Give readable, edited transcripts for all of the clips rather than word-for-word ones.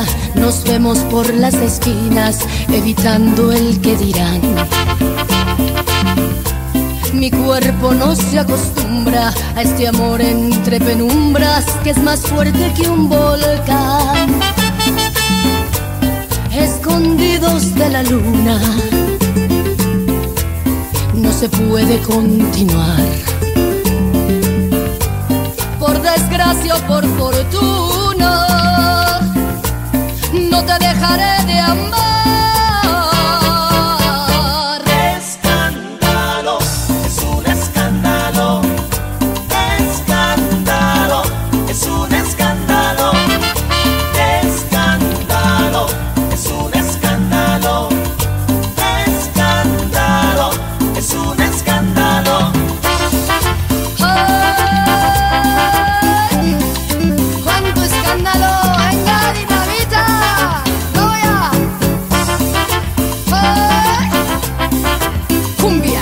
nos vemos por las esquinas, evitando el que dirán. Mi cuerpo no se acostumbra a este amor entre penumbras, que es más fuerte que un volcán. Escondidos de la luna, no se puede continuar. Por desgracia o por fortuna, no te dejaré de amar. Escándalo, es un escándalo. Escándalo, es un escándalo. Escándalo, es un escándalo. Escándalo, es un escándalo. ¡Ay! ¡Cuánto escándalo! ¡Venga, dinamita! ¡No vaya! ¡Ay! ¡Cumbia!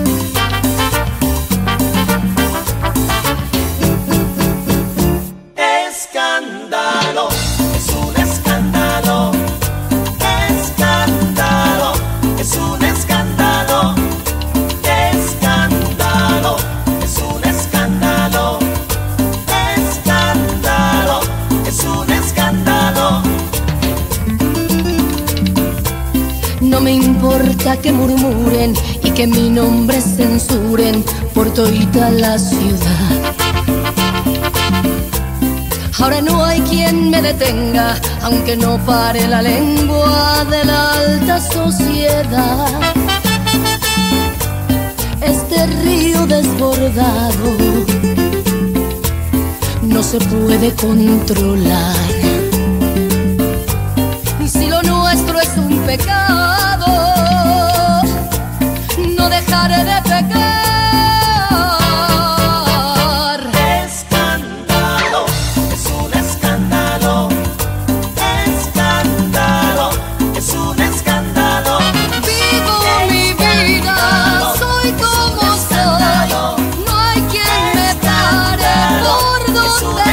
Escándalo, es un escándalo. Escándalo, es un escándalo. Escándalo, es un escándalo. Escándalo, es un escándalo. No me importa que murmuren y que mi nombre censuren por todita la ciudad. Ahora no hay quien me detenga, aunque no pare la lengua de la alta sociedad. Este río desbordado no se puede controlar. Y si lo nuestro es un pecado, no dejaré de pecar. Escándalo, es un escándalo. Escándalo, es un escándalo. Vivo mi vida, soy como soy. No hay quien me pare por donde voy.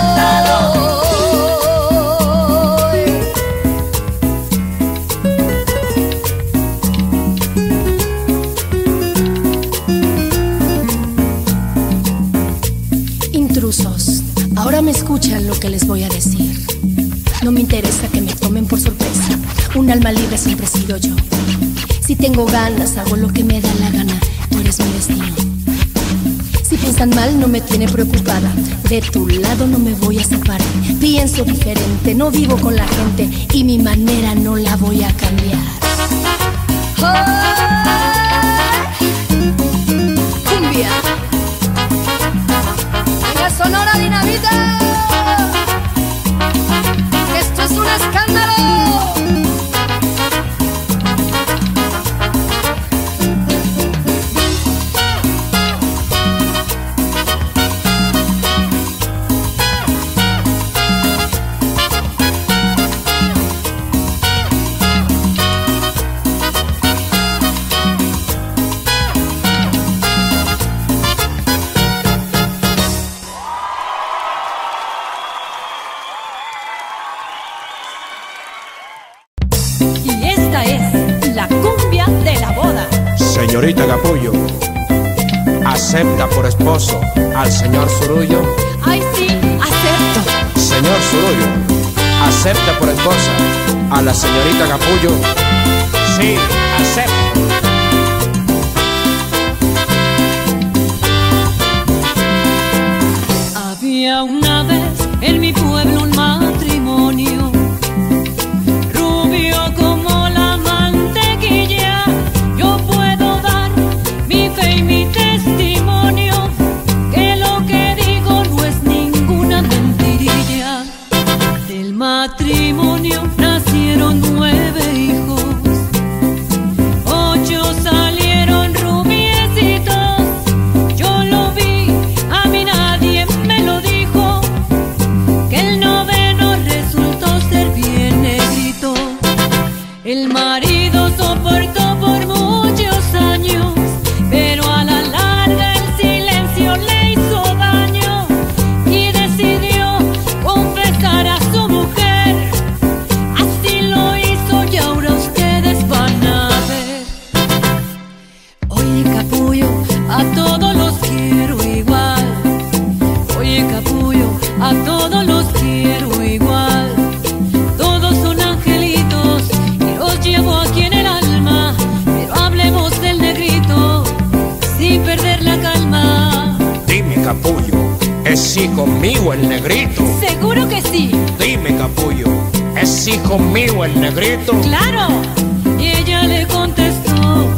Intrusos, ahora me escuchan lo que les voy a decir. No me interesa que me tomen por sorpresa. Un alma libre siempre he sido yo. Si tengo ganas, hago lo que me da la gana. Tú eres mi destino. Si piensan mal, no me tiene preocupada. De tu lado no me voy a separar. Pienso diferente, no vivo con la gente, y mi manera no la voy a cambiar. ¡Ay! ¡Cumbia! ¡Venga, Sonora Dinamita! ¡Esto es un escándalo! Y esta es la cumbia de la boda. Señorita Capullo, ¿acepta por esposo al señor Zurullo? Ay, sí, acepto. Señor Zurullo, ¿acepta por esposa a la señorita Capullo? Sí, acepto. Había una vez en mi pueblo un matrimonio, rubio como la mantequilla. Yo puedo dar mi fe y mi testimonio, que lo que digo no es ninguna mentirilla. Del matrimonio nacieron 9 hijos. Oye, capullo, a todos los quiero igual. Oye, capullo, a todos los quiero igual. Todos son angelitos y los llevo aquí en el alma. Pero hablemos del negrito sin perder la calma. Dime, capullo, ¿es hijo mío el negrito? Seguro que sí. Dime, capullo, ¿es hijo mío el negrito? ¡Claro! Y ella le contestó,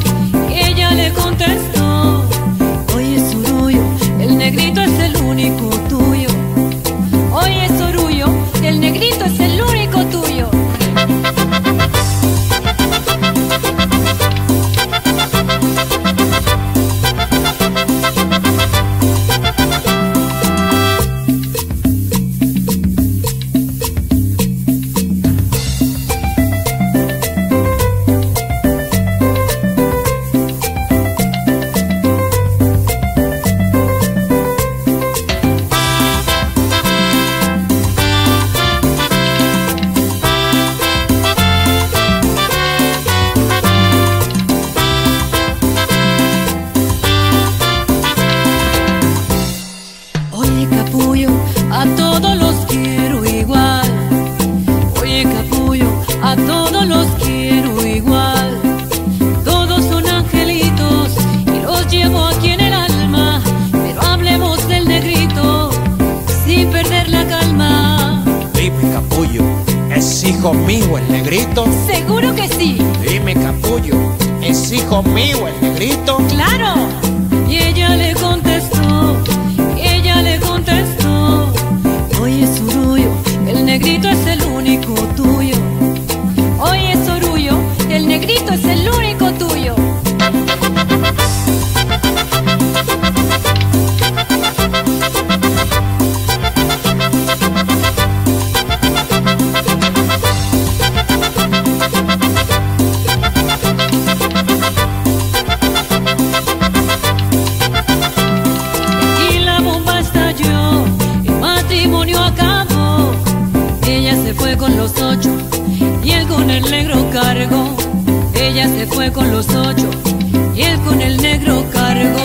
oye, Sorullo, el negrito es el único tuyo. Oye, Sorullo, el negrito es el único tuyo. Oye, capullo, a todos los quiero igual. Oye, capullo, a todos los quiero igual. Todos son angelitos y los llevo aquí en el alma. Pero hablemos del negrito sin perder la calma. Dime, capullo, ¿es hijo mío el negrito? Seguro que sí. Dime, capullo, ¿es hijo mío el negrito? ¡Claro! Y ella le contestó, oye, Sorullo, el negrito es el único tuyo. Oye, Sorullo, el negrito es el único tuyo. Y la bomba estalló, el matrimonio acabó. Ella se fue con los 8 y él con el negro cargo. Ella se fue con los 8 y él con el negro cargo.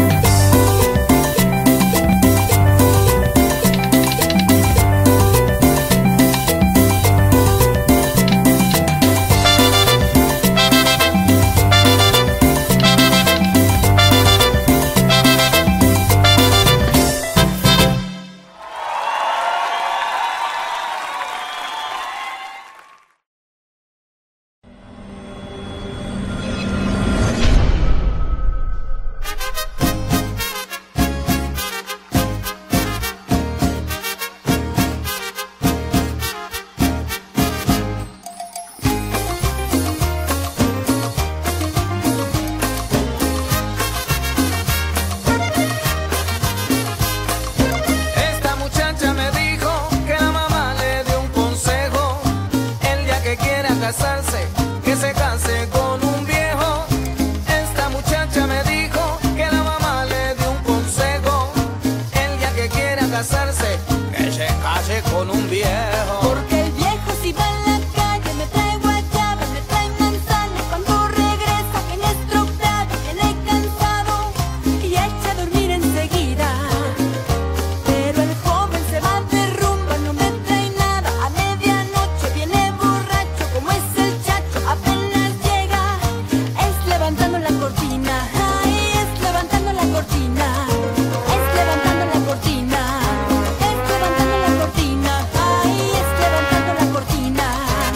Que se case con un viejo. Esta muchacha me dijo que la mamá le dio un consejo. El día que quiera casarse, que se case con un viejo. Porque el viejo si va en la calle me trae guayaba, me trae manzana. Cuando regresa viene estropeado, viene cansado y echa a dormir enseguida. Pero el joven se va de rumba, no me trae nada. A medianoche viene borracho, como es el chacho, apenas llega. Es levantando la cortina, ay, es levantando la cortina. Es levantando la cortina. Es levantando la cortina, ay, es levantando la cortina.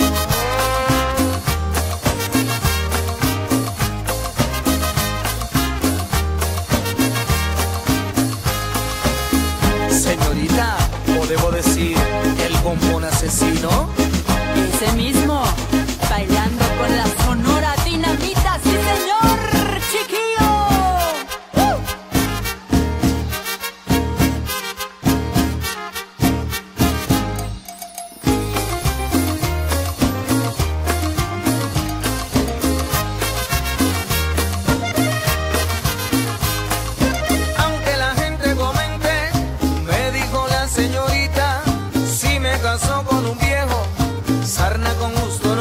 Señorita, o debo decir, el bombón asesino. Ese mismo, bailando con la sonora dinamita, sí señor, chiquillo. Aunque la gente comente, me dijo la señorita, si me casó con un viejo, sarna con gusto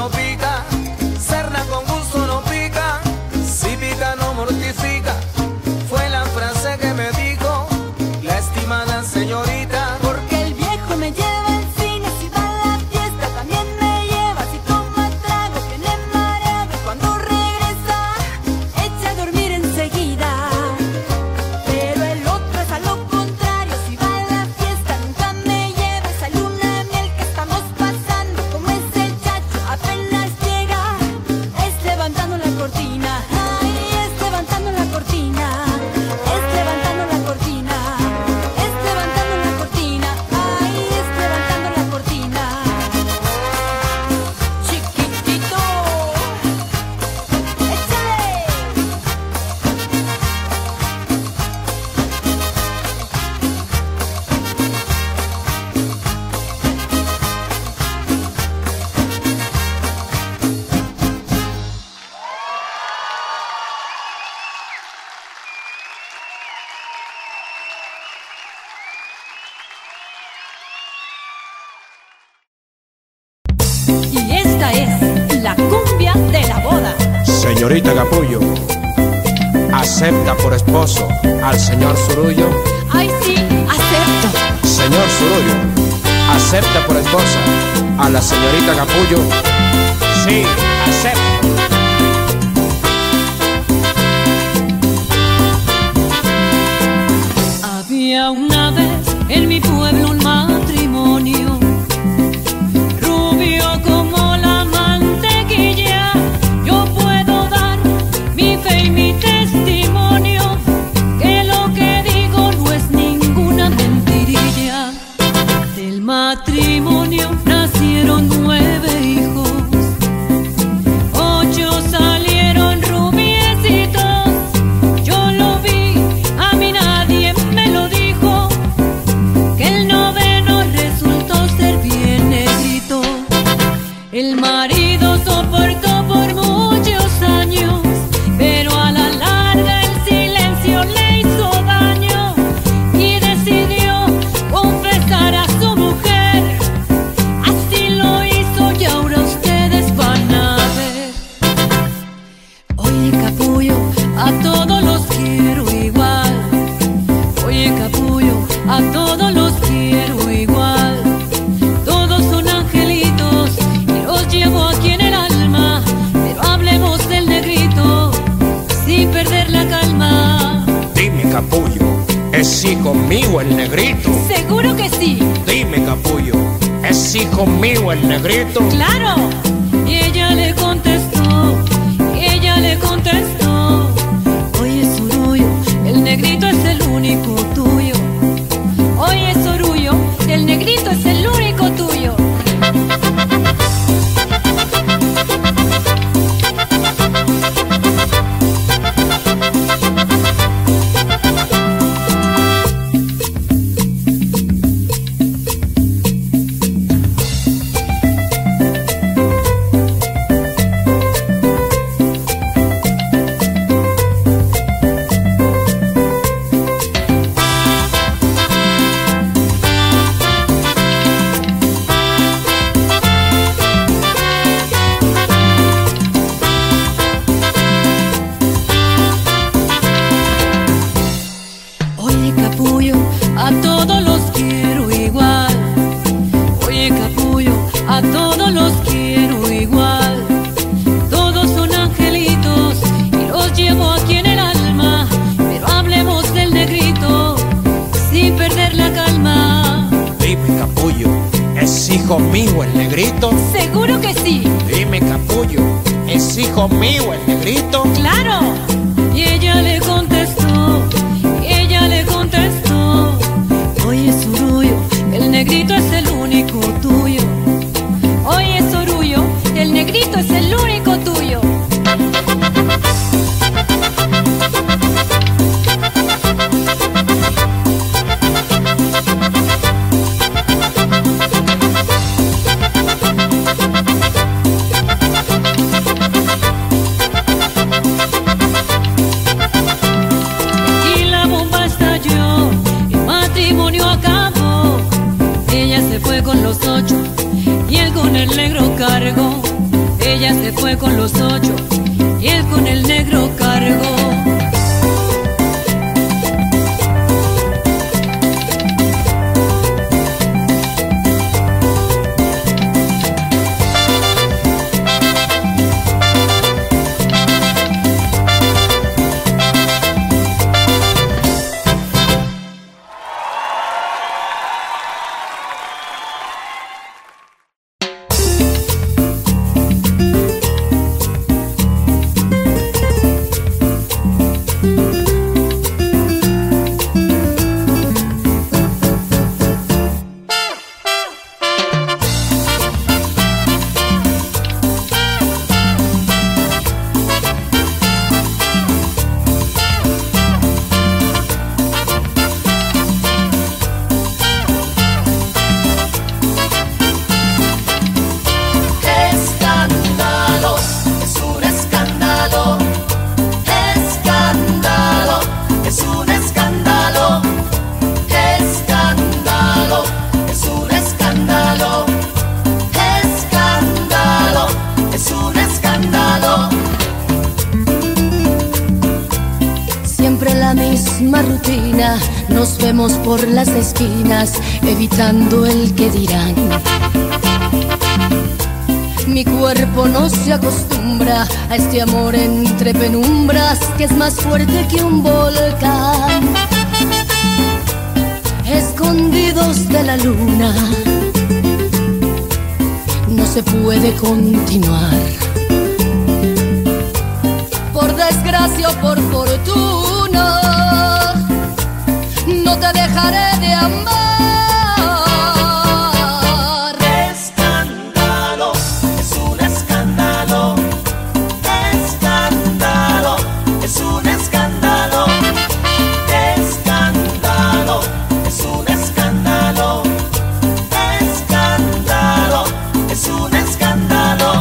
señorita Capullo acepta por esposo al señor Zurullo. Ay, sí, acepto. Señor Zurullo, ¿acepta por esposa a la señorita Capullo? Sí, acepto. Había una vez en mi pueblo un matrimonio, rubio como la mantequilla. Yo puedo dar mi fe y mi testimonio, que lo que digo no es ninguna mentirilla. Del matrimonio nacieron 9 hijos, 8 salieron rubiecitos. Yo lo vi, a mí nadie me lo dijo, que el 9º resultó ser bien negrito. El marido soportó por muchos años, pero a la larga el silencio le hizo daño y decidió confesar a su mujer. Así lo hizo y ahora ustedes van a ver. Oye, capullo, a todos los quiero igual. Oye, capullo, a todos los quiero igual. Todos son angelitos y los llevo aquí en el alma. Pero hablemos del negrito sin perder la calma. Dime, Capullo, ¿es hijo mío el negrito? Seguro que sí, Dime, Capullo, ¿es hijo mío el negrito? claro. Y ella le contestó, oye, Zurullo, el negrito es el único tuyo. Oye, Zurullo, el negrito es el único tuyo. Oye, capullo, a todos los quiero igual. Oye, capullo, a todos los quiero igual. Todos son angelitos y los llevo aquí en el alma. Pero hablemos del negrito sin perder la calma. Dime, Capullo, ¿es hijo mío el negrito? Seguro que sí, Dime, Capullo, ¿es hijo mío el negrito? claro. Y ella le contestó, oye, Zurullo, el negrito es el único tuyo. Oye, Zurullo, el negrito es el único tuyo. Y la bomba estalló, el matrimonio acabó. Ella se fue con los 8 y él con el negro cargó. Ella se fue con los 8 y él con el negro cargó. misma rutina, nos vemos por las esquinas, evitando el que dirán. Mi cuerpo no se acostumbra a este amor entre penumbras, que es más fuerte que un volcán. Escondidos de la luna, no se puede continuar. Por desgracia o por fortuna, no te dejaré de amar. Escándalo, es un escándalo. Escándalo, es un escándalo. Escándalo, es un escándalo. Escándalo, es un escándalo.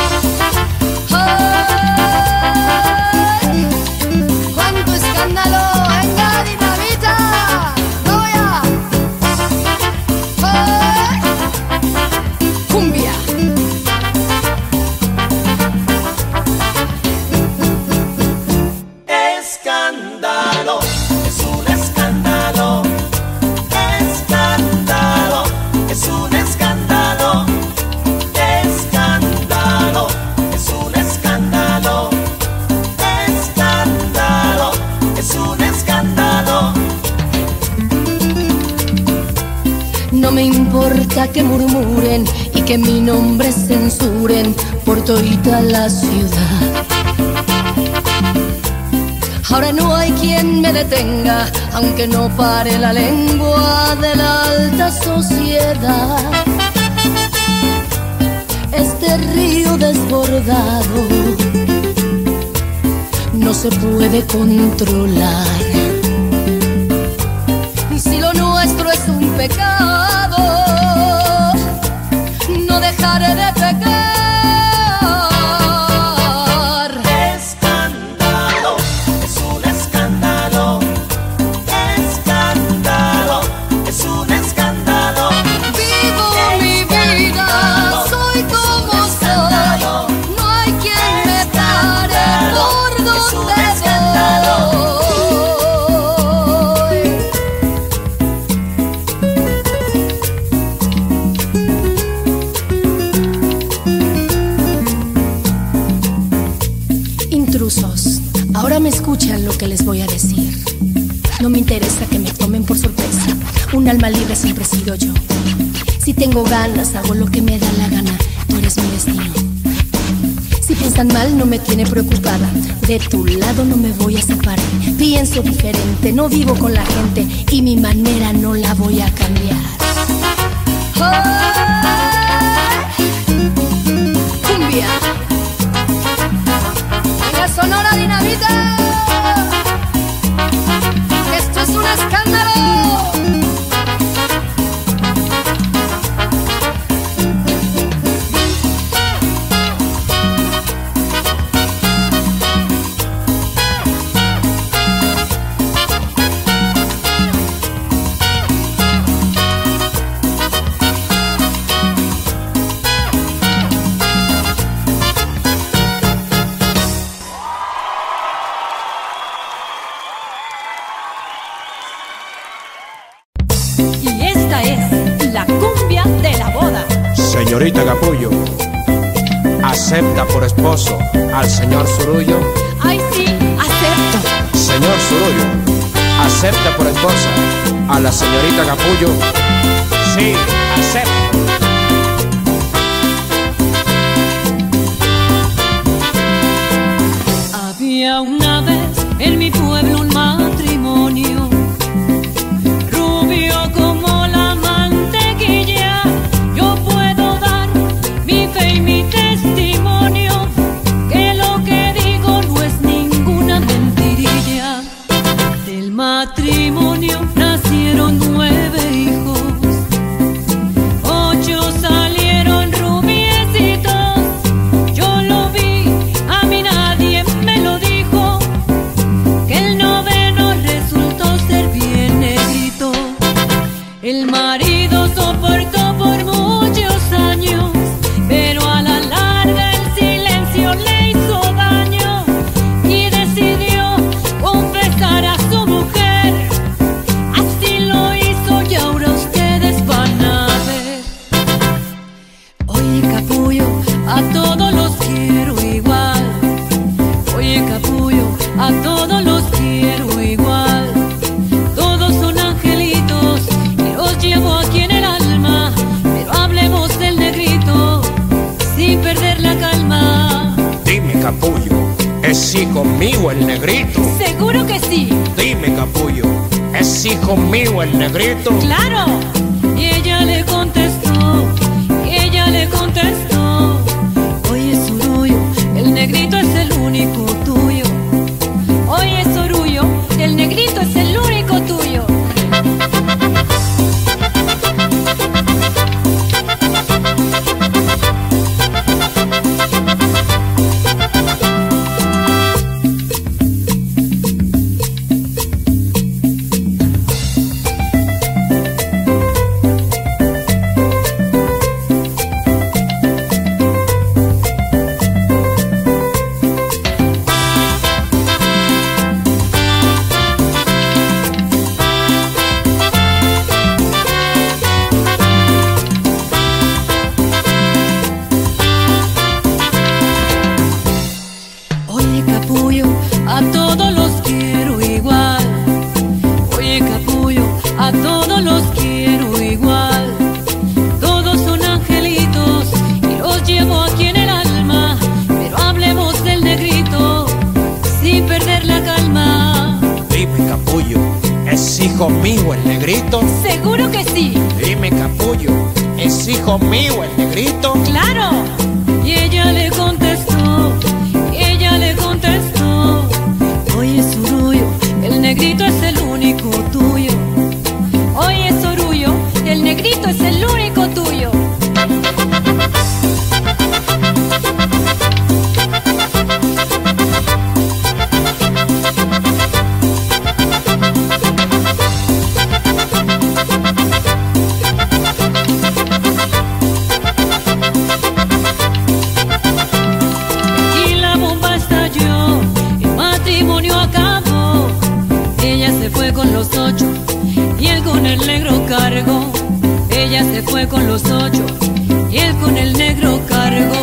¡Ay! ¡Cuánto escándalo! ¡Venga, dinamita! ¡No voy a! ¡Ay! ¡Cumbia! Escándalo, es un escándalo. Escándalo, es un escándalo. Escándalo, es un escándalo. Escándalo, es un escándalo. No me importa que murmuren y que mi nombre censuren por todita la ciudad. Ahora no hay quien me detenga, aunque no pare la lengua de la alta sociedad. Este río desbordado no se puede controlar. Y si lo nuestro es un pecado, no dejaré de pecar. Escándalo, es un escándalo. Escándalo, es un escándalo. Vivo mi vida, soy como soy. No hay quien me pare por donde voy. Intrusos, ahora me escuchan lo que les voy a decir. No me interesa que me tomen por sorpresa. Un alma libre siempre he sido yo. Si tengo ganas, hago lo que me da la gana. Tú eres mi destino. Si piensan mal, no me tiene preocupada. De tu lado no me voy a separar. Pienso diferente, no vivo con la gente y mi manera no la voy a cambiar. ¡Ay! Cumbia. Venga, Sonora Dinamita. Esto es un escándalo. Y esta es la cumbia de la boda. Señorita Capullo, ¿acepta por esposo al señor Zurullo? Ay, sí, acepto. Señor Zurullo, ¿acepta por esposa a la señorita Capullo? Sí, acepto. Había una vez en mi pueblo un matrimonio, rubio como la mantequilla. Yo puedo dar mi fe y mi testimonio, que lo que digo no es ninguna mentirilla. Del matrimonio nacieron 9 hijos, 8 salieron rubiecitos. Yo lo vi, a mí nadie me lo dijo, que el 9º resultó ser bien negrito. El marido soportó por muchos años, pero a la larga el silencio le hizo daño y decidió confesar a su mujer Dime, capullo, ¿es hijo mío el negrito? ¡Claro! Y ella le contestó, oye, Sorullo, el negrito es el único tuyo. Oye, Sorullo, el negrito es el único tuyo. Oye, capullo, a todos los quiero igual. Oye, capullo, a todos los quiero igual. Todos son angelitos y los llevo aquí en el alma. Pero hablemos del negrito sin perder la calma. Dime, capullo, ¿es hijo mío el negrito? Seguro que sí. Dime, capullo, ¿es hijo mío el negrito? ¡Claro! Y ella le contestó, oye, Sorullo, el negrito es el único tuyo. Oye, Sorullo, el negrito es el único tuyo. Y la bomba estalló, el matrimonio acabó. Ella se fue con los 8 y él con el negro cargo. Ella se fue con los 8 y él con el negro cargo.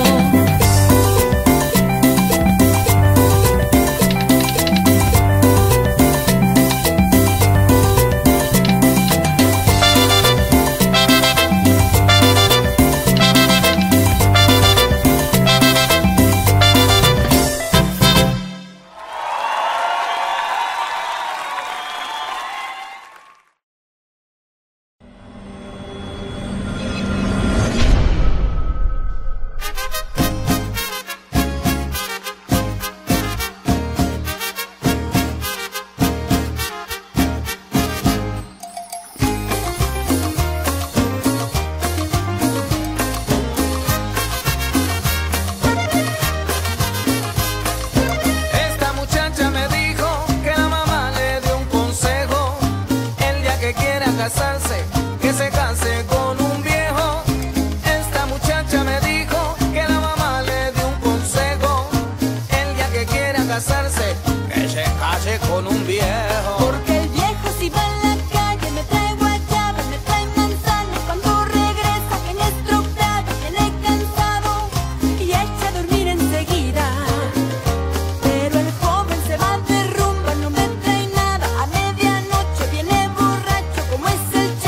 Esta muchacha me dijo que la mamá le dio un consejo. El día que quiera casarse, que se case con un viejo. Esta muchacha me dijo que la mamá le dio un consejo. El día que quiera casarse, que se case con un viejo. Porque el viejo si va en la calle me trae guayaba, me trae manzana. Cuando regresa viene estropeado, viene cansado y echa a dormir enseguida. Pero el joven se va de rumba, no me trae nada. A medianoche viene borracho como es el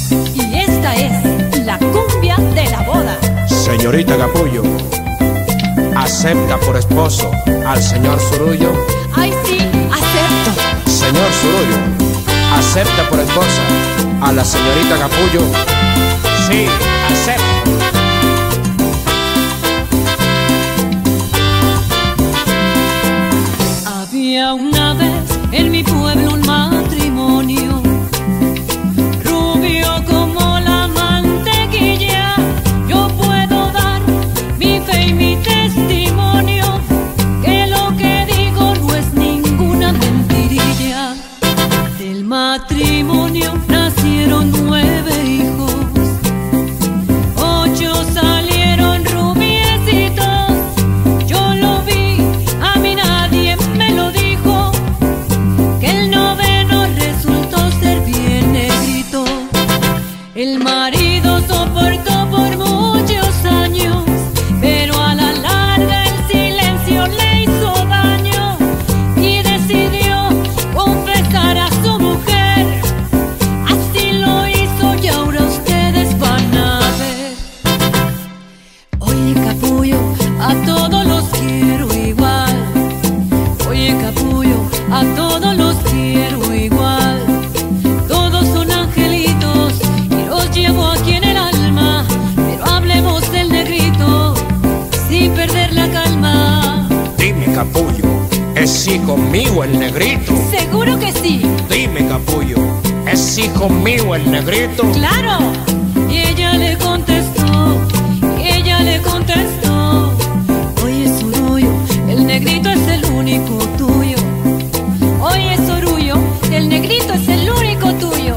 Y esta es la cumbia de la boda. Señorita Capullo, ¿acepta por esposo al señor Zurullo? Ay, sí, acepto. Señor Zurullo, ¿acepta por esposa a la señorita Capullo? Sí, acepto. Había una vez en mi pueblo un matrimonio, rubio como la mantequilla. Yo puedo dar mi fe y mi testimonio, que lo que digo no es ninguna mentirilla. Del matrimonio nacieron 9 hijos, 8 salieron rubiecitos. Yo lo vi, a mí nadie me lo dijo, que el 9º resultó ser bien negrito. El marido soportó por muchos años, pero a la larga el silencio le hizo daño y decidió confesar a su mujer. Así lo hizo y ahora ustedes van a ver. Oye, capullo, a todos los quiero igual. Oye, capullo, a todos los quiero igual. Todos son angelitos y los llevo aquí en el alma. Pero hablemos del negrito sin perder la calma. Dime, Capullo, ¿es hijo mío el negrito? Seguro que sí, Dime, Capullo, ¿es hijo mío el negrito? claro. Y ella le contestó, oye, Zurullo, el negrito es el único tuyo. Oye, Zurullo, el negrito es el único tuyo.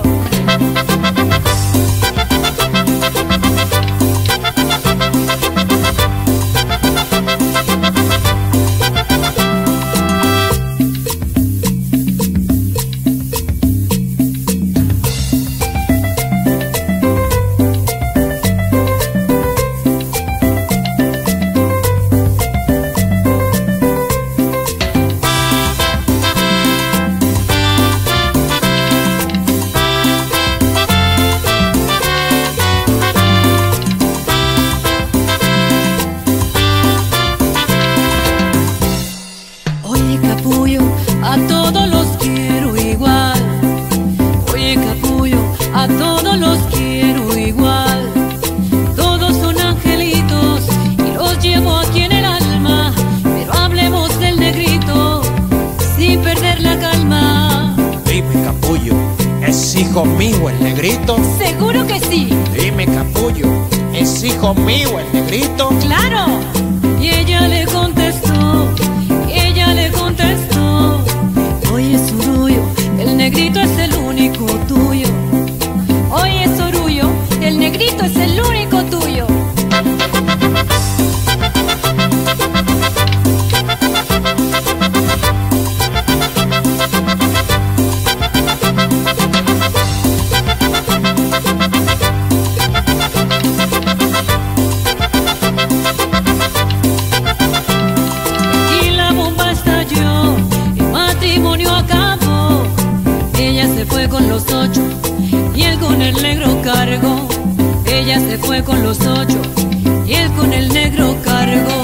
Oye, capullo, a todos los quiero igual. Oye, capullo, a todos los quiero igual. Todos son angelitos y los llevo aquí en el alma. Pero hablemos del negrito sin perder la calma. Dime, Capullo, ¿es hijo mío el negrito? Seguro que sí, Dime, Capullo, ¿es hijo mío el negrito? claro. Y ella le contestó, oye, Zurullo, el negrito es el único tuyo. Oye, Zurullo, el negrito es el único tuyo. Y la bomba estalló, el matrimonio acabó. Ella se fue con los 8 y él con el negro cargo. Ella se fue con los 8 y él con el negro cargo.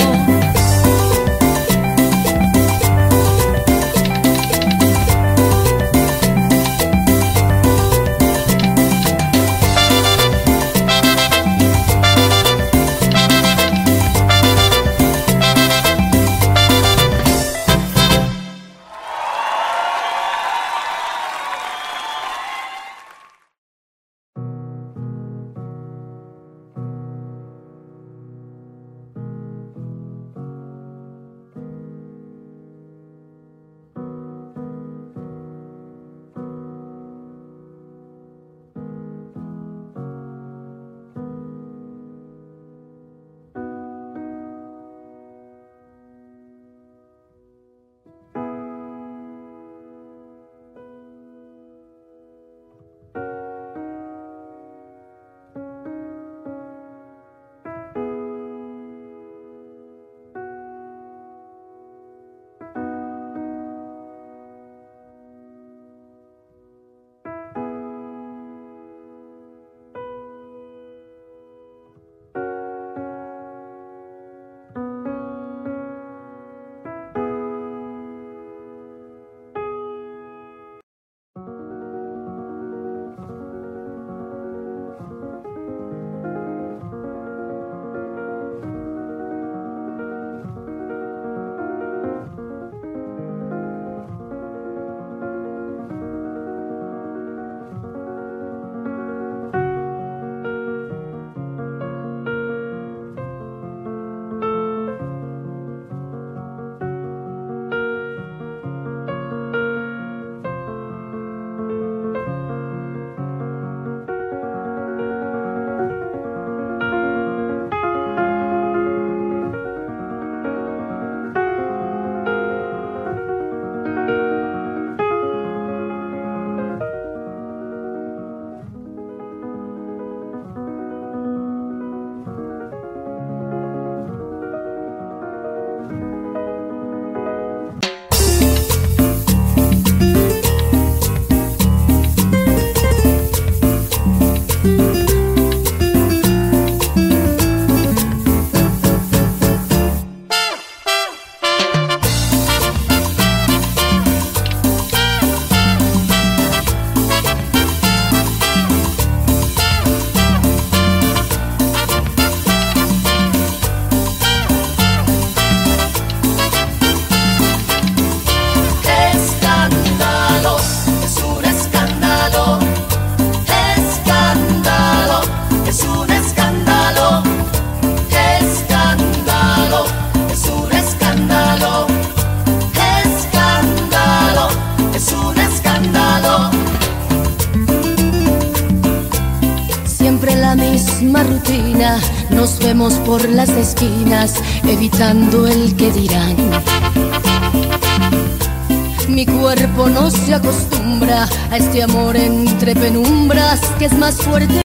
nos vemos por las esquinas, evitando el que dirán. Mi cuerpo no se acostumbra a este amor entre penumbras que es más fuerte